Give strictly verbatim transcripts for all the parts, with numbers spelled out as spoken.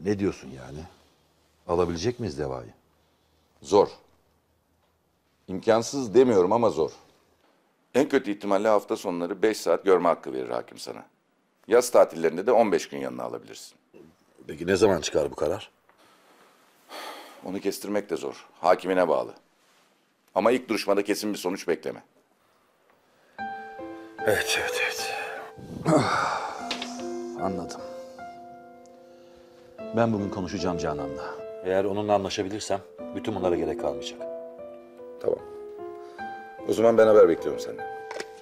Ne diyorsun yani? Alabilecek miyiz Deva'yı? Zor. İmkansız demiyorum ama zor. En kötü ihtimalle hafta sonları beş saat görme hakkı verir hakim sana. Yaz tatillerinde de on beş gün yanına alabilirsin. Peki ne zaman çıkar bu karar? Onu kestirmek de zor. Hakimine bağlı. Ama ilk duruşmada kesin bir sonuç bekleme. Evet, evet, evet. Anladım. Ben bugün konuşacağım Canan'la. Eğer onunla anlaşabilirsem bütün bunlara gerek kalmayacak. Tamam. O zaman ben haber bekliyorum senden.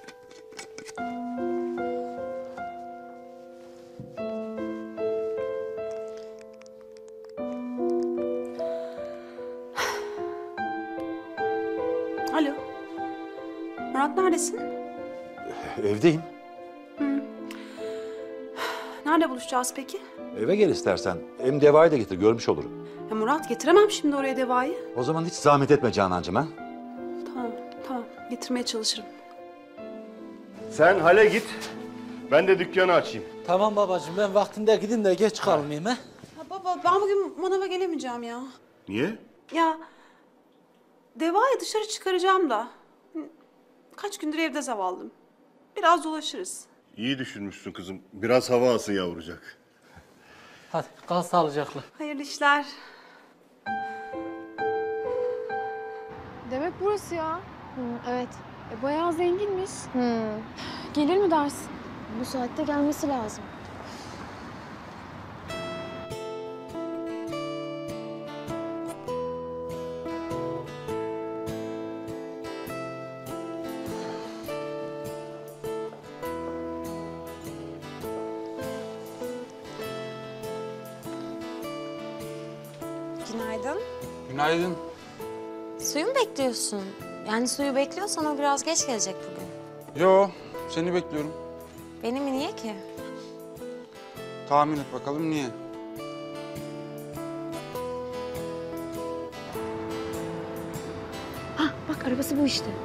Alo. Murat neredesin? Evdeyim. Nerede buluşacağız peki? Eve gel istersen. Hem Deva'yı da getir, görmüş olurum. Ya Murat getiremem şimdi oraya Deva'yı. O zaman hiç zahmet etme Canancığım ha. Tamam, tamam. Getirmeye çalışırım. Sen hale git. Ben de dükkanı açayım. Tamam babacığım, ben vaktinde gidin de geç kalmayayım ha. Ya baba ben bugün manava gelemeyeceğim ya. Niye? Ya Deva'yı dışarı çıkaracağım da. Kaç gündür evde zavallım. Biraz dolaşırız. İyi düşünmüşsün kızım. Biraz hava alsın yavrucak. Hadi kal sağlıcakla. Hayırlı işler. Demek burası ya. Hı, evet. E, bayağı zenginmiş. Hı. Gelir mi dersin? Bu saatte gelmesi lazım. Günaydın. Günaydın. Suyu mu bekliyorsun? Yani suyu bekliyorsan o biraz geç gelecek bugün. Yo, seni bekliyorum. Beni mi niye ki? Tahmin et bakalım niye? Hah bak arabası bu işte.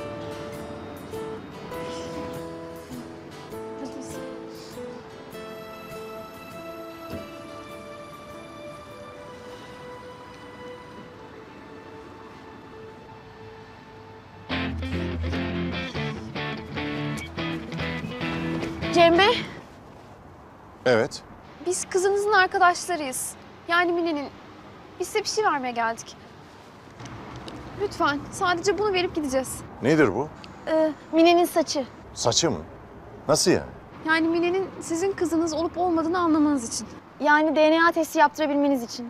Cem Bey, Evet. biz kızınızın arkadaşlarıyız. Yani Mine'nin. Biz size bir şey vermeye geldik. Lütfen, sadece bunu verip gideceğiz. Nedir bu? Ee, Mine'nin saçı. Saçı mı? Nasıl yani? Yani Mine'nin sizin kızınız olup olmadığını anlamanız için. Yani D N A testi yaptırabilmeniz için.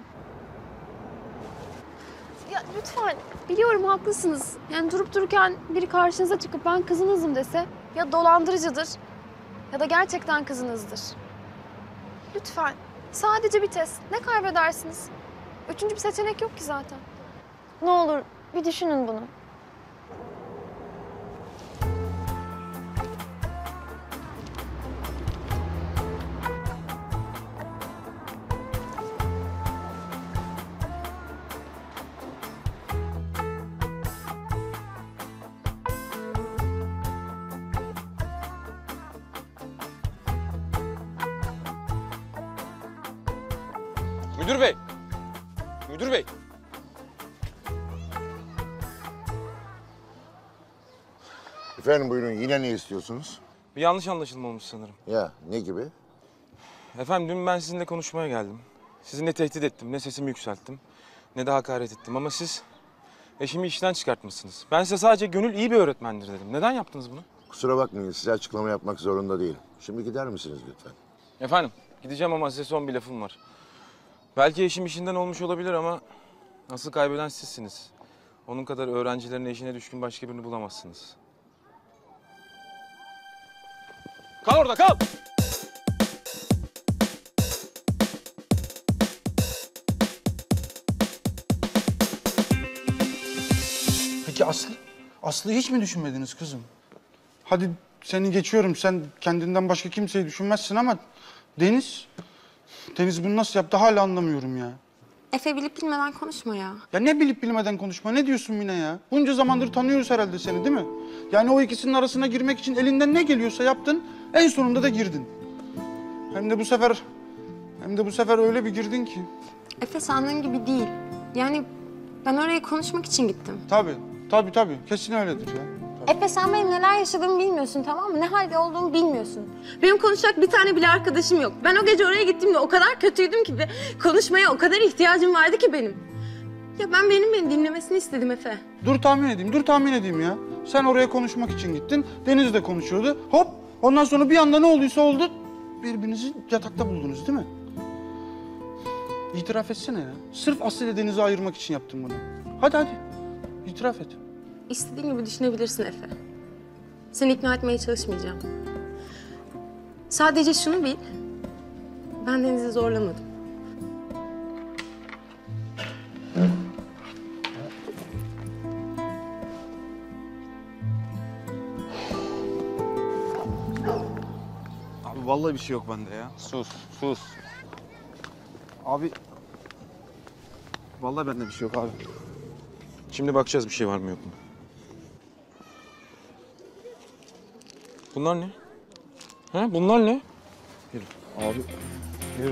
Ya lütfen, biliyorum haklısınız. Yani durup dururken biri karşınıza çıkıp ben kızınızım dese ya dolandırıcıdır ya da gerçekten kızınızdır. Lütfen, sadece bir test. Ne kaybedersiniz? Üçüncü bir seçenek yok ki zaten. Ne olur bir düşünün bunu. Müdür bey! Müdür bey! Efendim buyurun, yine ne istiyorsunuz? Bir yanlış anlaşılma olmuş sanırım. Ya ne gibi? Efendim dün ben sizinle konuşmaya geldim. Sizi ne tehdit ettim, ne sesimi yükselttim, ne de hakaret ettim. Ama siz eşimi işten çıkartmışsınız. Ben size sadece Gönül iyi bir öğretmendir dedim. Neden yaptınız bunu? Kusura bakmayın, size açıklama yapmak zorunda değilim. Şimdi gider misiniz lütfen? Efendim gideceğim ama size son bir lafım var. Belki eşim işinden olmuş olabilir ama asıl kaybeden sizsiniz. Onun kadar öğrencilerin eşine düşkün başka birini bulamazsınız. Kal orada, kal! Peki Aslı? Aslı'yı hiç mi düşünmediniz kızım? Hadi seni geçiyorum, sen kendinden başka kimseyi düşünmezsin ama Deniz... Deniz bunu nasıl yaptı hala anlamıyorum ya. Efe bilip bilmeden konuşma ya. Ya ne bilip bilmeden konuşma, ne diyorsun Mine ya? Bunca zamandır tanıyoruz herhalde seni değil mi? Yani o ikisinin arasına girmek için elinden ne geliyorsa yaptın, en sonunda da girdin. Hem de bu sefer Hem de bu sefer öyle bir girdin ki. Efe sandığın gibi değil. Yani ben oraya konuşmak için gittim. Tabii, tabii tabii. Kesin öyledir ya. Efe sen benim neler yaşadığımı bilmiyorsun, tamam mı? Ne halde olduğumu bilmiyorsun. Benim konuşacak bir tane bile arkadaşım yok. Ben o gece oraya gittiğimde o kadar kötüydüm ki ve konuşmaya o kadar ihtiyacım vardı ki benim. Ya ben benim beni dinlemesini istedim Efe. Dur tahmin edeyim, dur tahmin edeyim ya. Sen oraya konuşmak için gittin, Deniz de konuşuyordu. Hop, ondan sonra bir anda ne olduysa oldu. Birbirinizi yatakta buldunuz değil mi? İtiraf etsene ya. Sırf Aslı ile Deniz'i ayırmak için yaptın bunu. Hadi hadi, itiraf et. İstediğin gibi düşünebilirsin Efe. Seni ikna etmeye çalışmayacağım. Sadece şunu bil, ben Deniz'i zorlamadım. Abi vallahi bir şey yok bende ya. Sus, sus. Abi, vallahi bende bir şey yok abi. Şimdi bakacağız bir şey var mı yok mu. Bunlar ne? Ha? Bunlar ne? Yürü abi, yürü.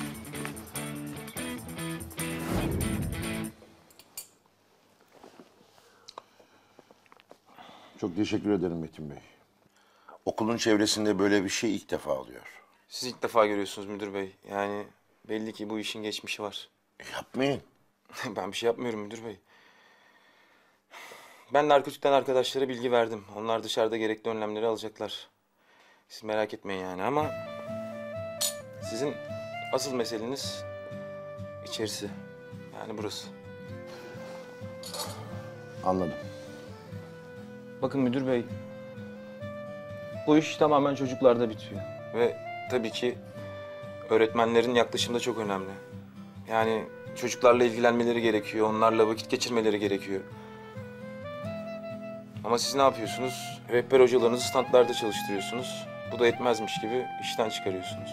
Çok teşekkür ederim Metin Bey. Okulun çevresinde böyle bir şey ilk defa oluyor. Siz ilk defa görüyorsunuz müdür bey. Yani belli ki bu işin geçmişi var. Yapmayın. Ben bir şey yapmıyorum müdür bey. Ben narkotikten arkadaşlara bilgi verdim. Onlar dışarıda gerekli önlemleri alacaklar. Siz merak etmeyin yani ama... Sizin asıl meseleniz içerisi. Yani burası. Anladım. Bakın müdür bey, bu iş tamamen çocuklarda bitiyor. Ve tabii ki öğretmenlerin yaklaşımı da çok önemli. Yani çocuklarla ilgilenmeleri gerekiyor, onlarla vakit geçirmeleri gerekiyor. Ama siz ne yapıyorsunuz? Rehber hocalarınızı standlarda çalıştırıyorsunuz. Bu da yetmezmiş gibi işten çıkarıyorsunuz.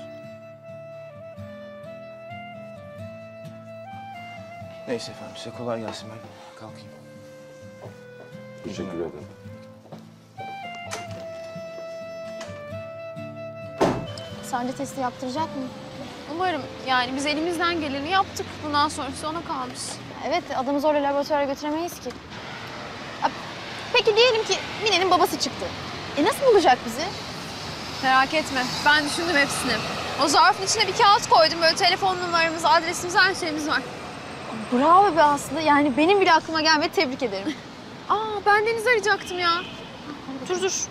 Neyse efendim, size kolay gelsin, ben kalkayım. Teşekkür ederim. Sence testi yaptıracak mı? Umarım. Yani biz elimizden geleni yaptık. Bundan sonrası ona kalmış. Evet, adamı zorla laboratuvara götüremeyiz ki. Peki diyelim ki Mine'nin babası çıktı. E nasıl bulacak bizi? Merak etme. Ben düşündüm hepsini. O zarfın içine bir kağıt koydum. Böyle telefon numaramız, adresimiz, her şeyimiz var. Bravo be Aslı. Yani benim bile aklıma gelmedi. Tebrik ederim. Aa, ben Deniz'i arayacaktım ya. Dur dur.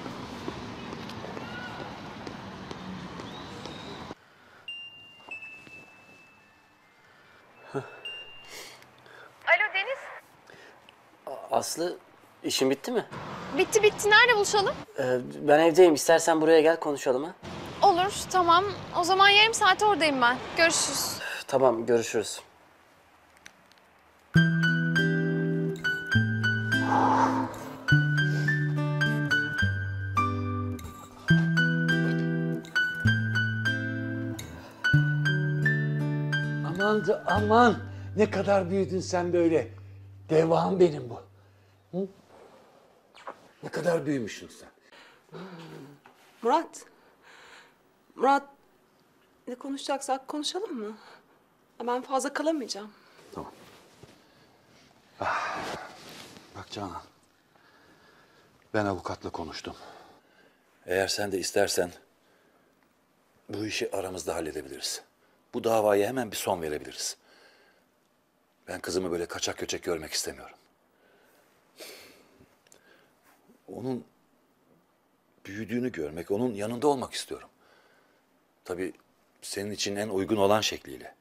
Alo Deniz. Aslı, işin bitti mi? Bitti bitti. Nerede buluşalım? Ee, ben evdeyim. İstersen buraya gel konuşalım ha. Olur, tamam. O zaman yarım saat oradayım ben. Görüşürüz. Tamam, görüşürüz. Aman da aman. Ne kadar büyüdün sen böyle. Devam benim bu. Hı? Ne kadar büyümüşsün sen. Murat. Murat, ne konuşacaksak konuşalım mı? Ben fazla kalamayacağım. Tamam. Ah. Bak Canan. Ben avukatla konuştum. Eğer sen de istersen bu işi aramızda halledebiliriz. Bu davaya hemen bir son verebiliriz. Ben kızımı böyle kaçak göçek görmek istemiyorum. Onun büyüdüğünü görmek, onun yanında olmak istiyorum. Tabii senin için en uygun olan şekliyle.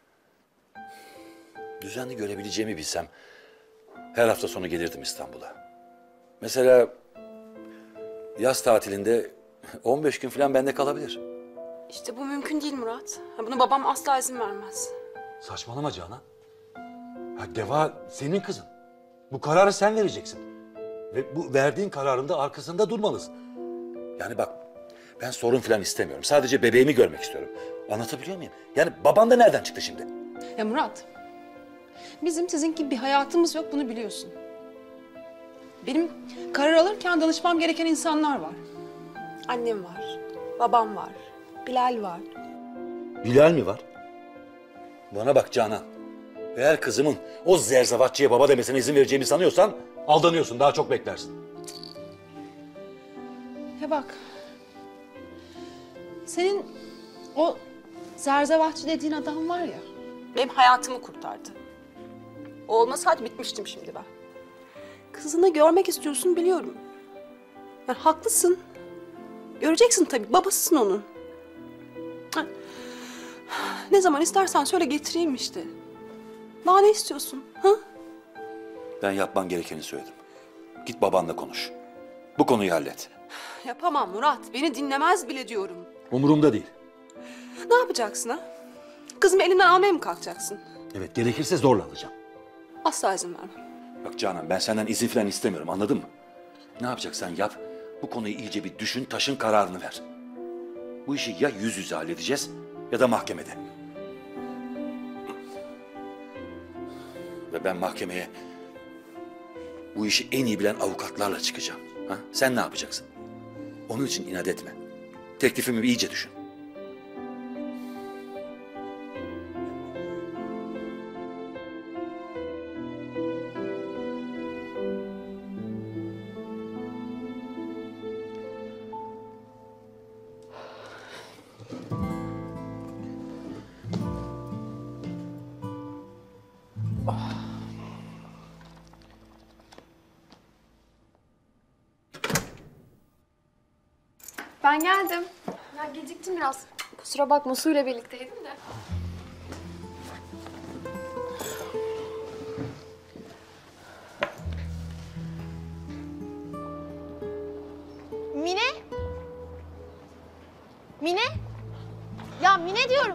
Düzenli görebileceğimi bilsem her hafta sonu gelirdim İstanbul'a. Mesela yaz tatilinde on beş gün falan bende kalabilir. İşte bu mümkün değil Murat. Bunu babam asla izin vermez. Saçmalama Canan. Ha, Deva senin kızın. Bu kararı sen vereceksin. Ve bu verdiğin kararın da arkasında durmalısın. Yani bak, ben sorun falan istemiyorum. Sadece bebeğimi görmek istiyorum. Anlatabiliyor muyum? Yani baban da nereden çıktı şimdi? Ya Murat, bizim sizin gibi bir hayatımız yok, bunu biliyorsun. Benim karar alırken danışmam gereken insanlar var. Annem var, babam var, Bilal var. Bilal mi var? Bana bak Canan. Eğer kızımın o zerzavatçıya baba demesine izin vereceğimi sanıyorsan aldanıyorsun. Daha çok beklersin. Ya bak. Senin o zerzevatçı dediğin adam var ya. Benim hayatımı kurtardı. O olmasaydı bitmiştim şimdi ben. Kızını görmek istiyorsun biliyorum. Yani haklısın. Göreceksin tabii. Babasısın onun. Ha. Ne zaman istersen söyle getireyim işte. Daha ne istiyorsun? Ha? Ben yapman gerekeni söyledim. Git babanla konuş. Bu konuyu hallet. Yapamam Murat. Beni dinlemez bile diyorum. Umurumda değil. Ne yapacaksın ha? Kızımı elinden almaya mı kalkacaksın? Evet, gerekirse zorla alacağım. Asla izin vermem. Bak Canan, ben senden izin falan istemiyorum, anladın mı? Ne yapacaksan yap, bu konuyu iyice bir düşün, taşın kararını ver. Bu işi ya yüz yüze halledeceğiz ya da mahkemede. Ve ben mahkemeye bu işi en iyi bilen avukatlarla çıkacağım. Ha? Sen ne yapacaksın? Onun için inat etme. Teklifimi bir iyice düşün. Ben geldim. Ya geciktim biraz. Kusura bakma, suyla birlikteydim de. Mine? Mine? Ya Mine diyorum.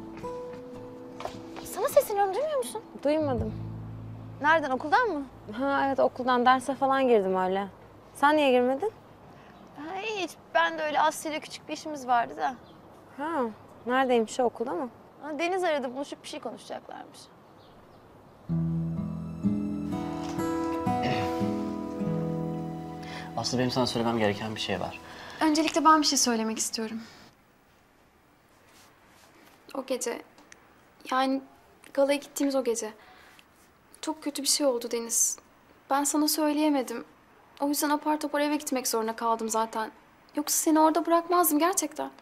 Sana sesleniyorum, duymuyor musun? Duymadım. Nereden, okuldan mı? Ha evet, okuldan derse falan girdim öyle. Sen niye girmedin? Ha, hiç. Ben de öyle Aslı ile küçük bir işimiz vardı da. Ha, neredeymiş o, okulda mı? Ha, Deniz aradı, buluşup bir şey konuşacaklarmış. Aslı, benim sana söylemem gereken bir şey var. Öncelikle ben bir şey söylemek istiyorum. O gece, yani galaya gittiğimiz o gece çok kötü bir şey oldu Deniz. Ben sana söyleyemedim. O yüzden apar topar eve gitmek zorunda kaldım zaten. Yoksa seni orada bırakmazdım gerçekten.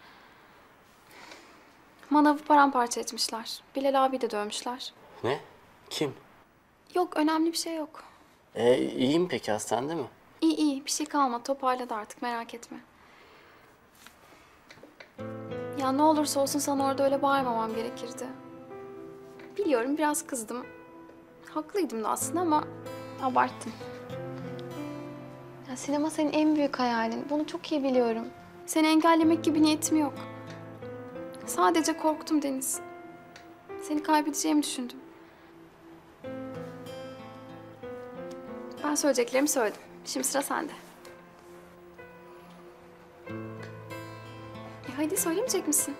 Manavı paramparça etmişler. Bilal abi de dövmüşler. Ne? Kim? Yok, önemli bir şey yok. Ee, iyi mi peki, hastanede mi? İyi iyi, bir şey kalmadı. Toparladı artık, merak etme. Ya ne olursa olsun sana orada öyle bağırmamam gerekirdi. Biliyorum, biraz kızdım. Haklıydım da aslında ama abarttım. Ya sinema senin en büyük hayalin. Bunu çok iyi biliyorum. Seni engellemek gibi niyetim yok. Sadece korktum Deniz. Seni kaybedeceğimi düşündüm. Ben söyleyeceklerimi söyledim. Şimdi sıra sende. E hadi, söylemeyecek misin?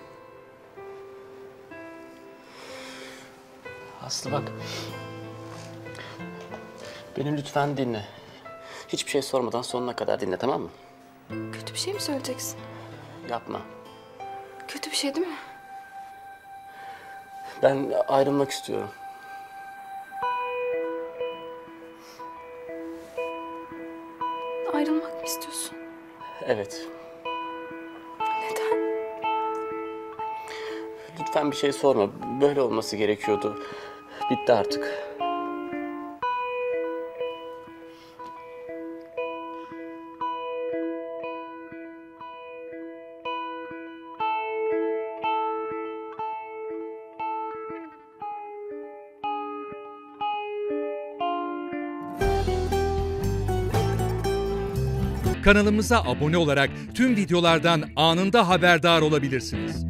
Aslı bak. Beni lütfen dinle. Hiçbir şey sormadan sonuna kadar dinle, tamam mı? Kötü bir şey mi söyleyeceksin? Yapma. Kötü bir şey değil mi? Ben ayrılmak istiyorum. Ayrılmak mı istiyorsun? Evet. Neden? Lütfen bir şey sorma. Böyle olması gerekiyordu. Bitti artık. Kanalımıza abone olarak tüm videolardan anında haberdar olabilirsiniz.